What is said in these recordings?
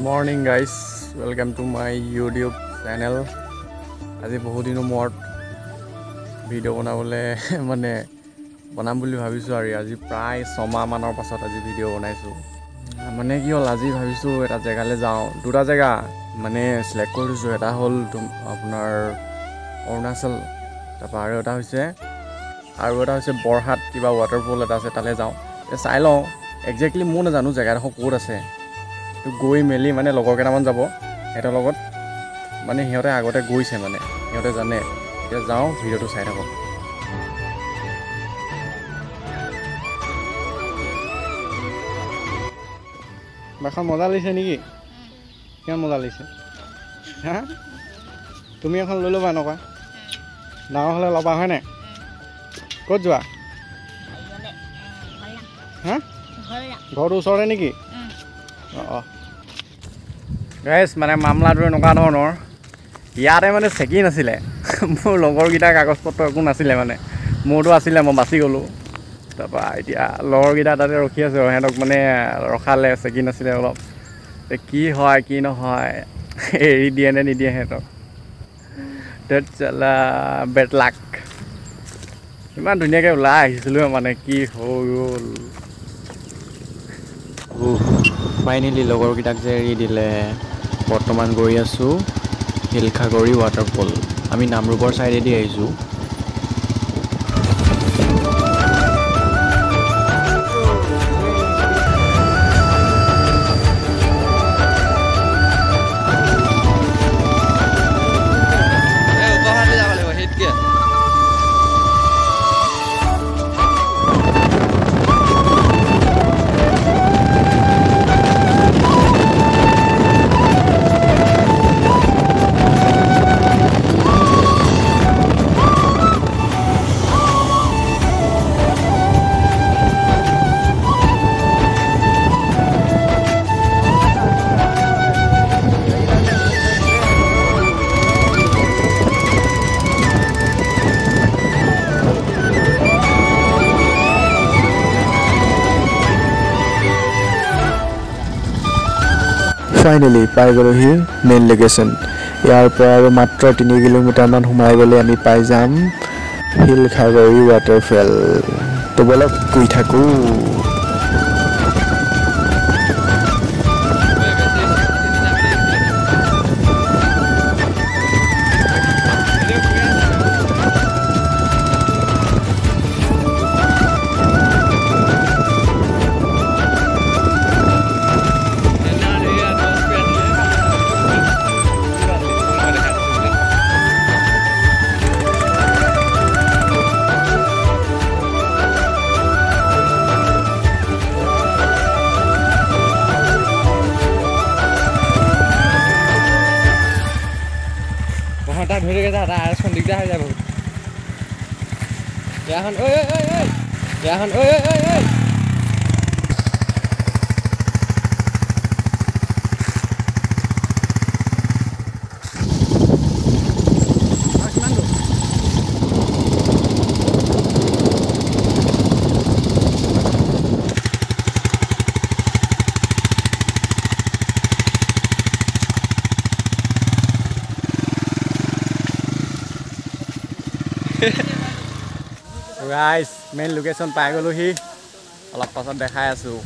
Morning guys, welcome to my YouTube channel. আজি বহুত দিনৰ মূৰত ভিডিঅ' বনাবলৈ বনাম বুলি ভাবিছোঁ আৰু আজি প্ৰায় 6 মাহ মানৰ পাছত আজি ভিডিঅ' বনাইছোঁ। কি হ'ল আজি ভাবিছোঁ এটা জেগালৈ যাওঁ, দুটা জেগা সিলেক্ট কৰি দিছোঁ। এটা হ'ল আপোনাৰ অৰুণাচল, তাৰপৰা আৰু এটা হৈছে বৰহাট, কিবা ৱাটাৰফল এটা আছে, তালৈ যাওঁ। চাই লওঁ, একজেক্টলি মই নাজানো জেগাডোখৰ ক'ত আছে। গৈ মেলি লগৰ কেইটামান যাব, সিহঁতৰ লগত সিহঁতে আগতে গৈছে, সিহঁতে জানে। এতিয়া যাওঁ, ভিডিঅ'টো চাই থাকক। বাখন মজা লাগিছে নেকি? কিমান মজা লাগিছে হা? তুমি এখন লৈ ল'বা এনেকুৱা ডাঙৰ হ'লে ল'বা, হয়নে? ক'ত যোৱা? হা, ঘৰটো ওচৰতে নেকি? অঁ গাইজ মামলাটো এনেকুৱা ধৰণৰ, ইয়াতে চেকি নাছিলে। মোৰ লগৰকেইটাৰ কাগজ পত্ৰ একো নাছিলে, মোৰতো আছিলে, মই বাচি গ'লোঁ। তাৰপৰা এতিয়া লগৰকেইটা তাতে ৰখি আছে, সিহঁতক ৰখালে, চেকি নাছিলে অলপ। কি হয় কি নহয়, এৰি দিয়ে নে নিদিয়ে সিহঁতক। চলা বেড লাক। ইমান ধুনীয়াকৈ ওলাই আহিছিলোঁ, কি হৈ গ'ল। ফাইনেলি লগৰকেইটাক যে এৰি দিলে। বৰ্তমান গৈ আছোঁ শিলসাগৰী ৱাটাৰফল। আমি নামৰূপৰ ছাইডেদি আহিছোঁ। ফাইনেলি পাই গ'লোহি মেইন লোকেশ্যন। ইয়াৰ পৰা আৰু মাত্ৰ 3 কিলোমিটাৰমান সোমাই গ'লে আমি পাই যাম শিলসাগৰী ৱাটাৰফল। তো বলক গৈ থাকোঁ। তাক ধৰি গৈছে, তাৰ দিগদাৰ হৈ যায় বহুত। ইয়াখন ইয়াখন গাইজ মেইন লোকেশ্যন পাই গ'লোহি। অলপ পাছত দেখাই আছোঁ।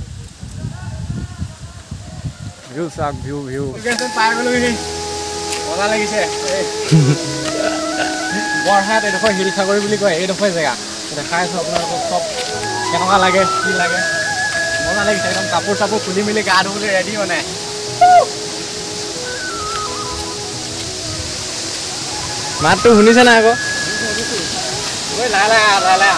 ভিউ চাওক, ভিউ লোকেশ্যন পাই গ'লোহি। মজা লাগিছে। বৰহাট এইডোখৰ শিলসাগৰী বুলি কয়, এইডোখৰ জেগা দেখাই আছোঁ আপোনালোকক। চব কেনেকুৱা লাগে, কি লাগে, মজা লাগিছে। একদম কাপোৰ চাপোৰ খুলি মেলি গা ধুবলৈ ৰেডি। মাতটো শুনিছে নাই আকৌ? লাহে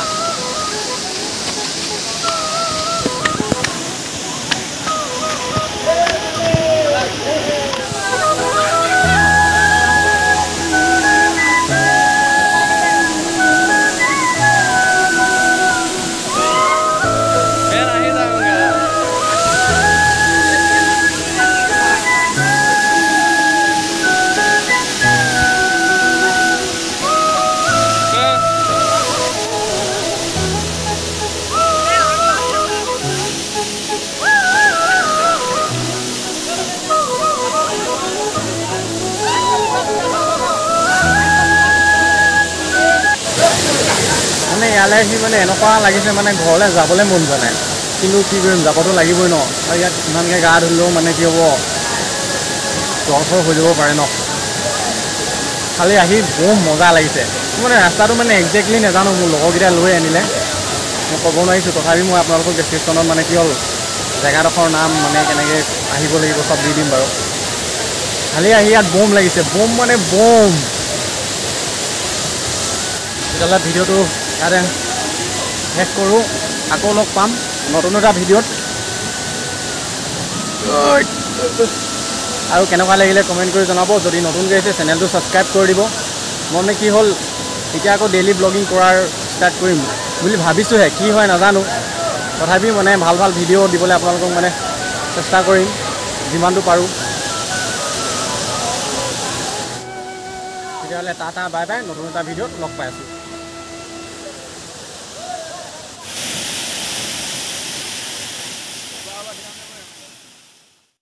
ইয়ালৈ আহি মানে এনেকুৱা লাগিছে মানে ঘৰলৈ যাবলৈ মন যোৱা নাই, কিন্তু কি কৰিম, যাবতো লাগিবই ন। আৰু ইয়াত ইমানকৈ গা ধুলেও মানে কি হ'ব, জ্বৰ চৰ হৈ যাব পাৰে ন। খালি আহি বৰ মজা লাগিছে। মানে ৰাস্তাটো মানে একজেক্টলি নাজানো, মোৰ লগৰকেইটা লৈ আনিলে, মই ক'ব নোৱাৰিছোঁ। তথাপি মই আপোনালোকক ডেছক্ৰিপশ্যনত মানে কি হ'ল জেগাডোখৰ নাম মানে কেনেকৈ আহিব লাগিব চব দি দিম বাৰু। খালি আহি ইয়াত বম লাগিছে, বম মানে বম। তেতিয়াহ'লে ভিডিঅ'টো ইয়াতে শেষ কৰোঁ, আকৌ লগ পাম নতুন এটা ভিডিঅ'ত। আৰু কেনেকুৱা লাগিলে কমেণ্ট কৰি জনাব। যদি নতুনকৈ আহিছে চেনেলটো ছাবস্ক্ৰাইব কৰি দিব। মই মানে কি হ'ল, এতিয়া আকৌ ডেইলি ব্লগিং কৰাৰ ষ্টাৰ্ট কৰিম বুলি ভাবিছোঁহে, কি হয় নাজানো। তথাপি মানে ভাল ভাল ভিডিঅ' দিবলৈ আপোনালোকক মানে চেষ্টা কৰিম যিমানটো পাৰোঁ। তেতিয়াহ'লে টাটা বাই বাই, নতুন এটা ভিডিঅ'ত লগ পাই আছোঁ।